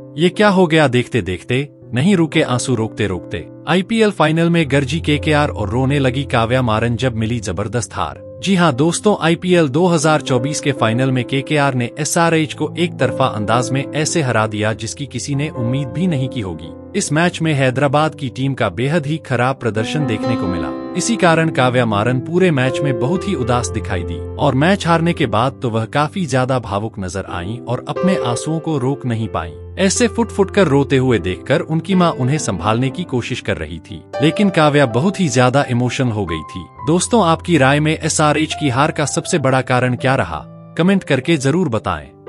ये क्या हो गया, देखते देखते नहीं रुके आंसू रोकते रोकते। आईपीएल फाइनल में गरजी केकेआर और रोने लगी काव्या मारन जब मिली जबरदस्त हार। जी हां दोस्तों, आईपीएल 2024 के फाइनल में केकेआर ने एसआरएच को एक तरफा अंदाज में ऐसे हरा दिया जिसकी किसी ने उम्मीद भी नहीं की होगी। इस मैच में हैदराबाद की टीम का बेहद ही खराब प्रदर्शन देखने को मिला। इसी कारण काव्या मारन पूरे मैच में बहुत ही उदास दिखाई दी और मैच हारने के बाद तो वह काफी ज्यादा भावुक नजर आईं और अपने आंसुओं को रोक नहीं पाईं। ऐसे फुट फुट कर रोते हुए देखकर उनकी मां उन्हें संभालने की कोशिश कर रही थी, लेकिन काव्या बहुत ही ज्यादा इमोशनल हो गई थी। दोस्तों, आपकी राय में एसआरएच की हार का सबसे बड़ा कारण क्या रहा? कमेंट करके जरूर बताएं।